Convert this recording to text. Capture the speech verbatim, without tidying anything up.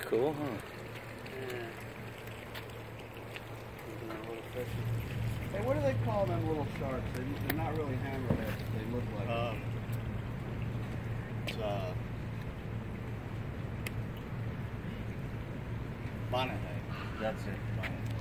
cool, huh? Yeah. Looking at a little fishy. Hey, what do they call them little sharks? They, they're not really hammerheads. They look like. Um, it's uh, Bonnethead. That's it. Bonnethead.